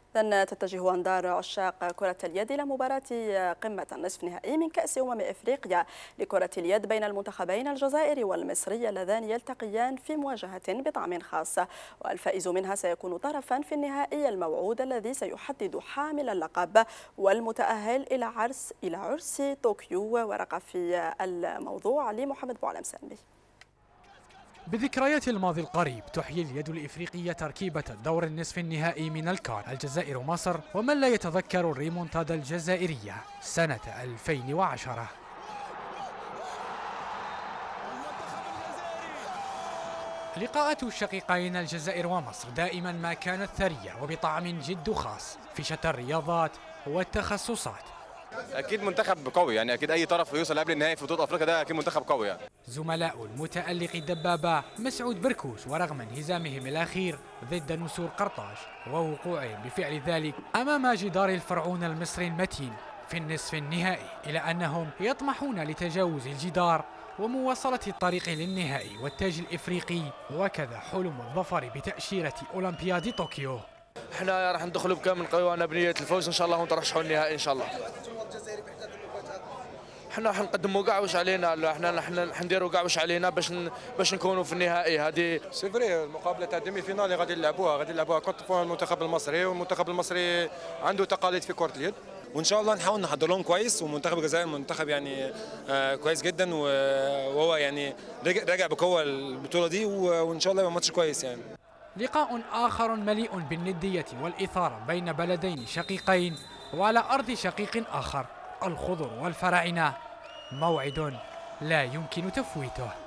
إذن تتجه أنظار عشاق كرة اليد إلى مباراة قمة النصف النهائي من كأس إفريقيا لكرة اليد بين المنتخبين الجزائري والمصري اللذان يلتقيان في مواجهة بطعم خاص، والفائز منها سيكون طرفا في النهائي الموعود الذي سيحدد حامل اللقب والمتأهل إلى عرس طوكيو. ورقة في الموضوع لمحمد بوعلم سامي. بذكريات الماضي القريب تحيي اليد الإفريقية تركيبة الدور النصف النهائي من الكان الجزائر ومصر، ومن لا يتذكر الريمونتادا الجزائرية سنة 2010. لقاءات الشقيقين الجزائر ومصر دائما ما كانت ثرية وبطعم جد خاص في شتى الرياضات والتخصصات. اكيد منتخب قوي، يعني اكيد اي طرف يوصل قبل النهائي في بطوله افريقيا ده اكيد منتخب قوي يعني. زملاء المتألق الدبابة مسعود بركوس ورغم انهزامهم الأخير ضد نسور قرطاج ووقوعهم بفعل ذلك أمام جدار الفرعون المصري المتين في النصف النهائي، إلى أنهم يطمحون لتجاوز الجدار ومواصلة الطريق للنهائي والتاج الإفريقي، وكذا حلم الظفر بتأشيرة أولمبياد طوكيو. احنا راح ندخلوا بكامل قوانا بنية الفوز ان شاء الله ونترشحوا النهائي ان شاء الله. احنا حنقدموا كاع واش علينا، احنا حنديروا كاع واش علينا باش نكونوا في النهائي. هذه سي فري المقابله تاع الديمي فينال اللي غادي نلعبوها كونتر المنتخب المصري، والمنتخب المصري عنده تقاليد في كره اليد، وان شاء الله نحاول نحضر لهم كويس. ومنتخب الجزائر منتخب يعني كويس جدا، وهو يعني راجع بقوه البطوله دي، وان شاء الله يبقى ماتش كويس يعني. لقاء آخر مليء بالندية والإثارة بين بلدين شقيقين وعلى أرض شقيق آخر، الخضر والفراعنة، موعد لا يمكن تفويته.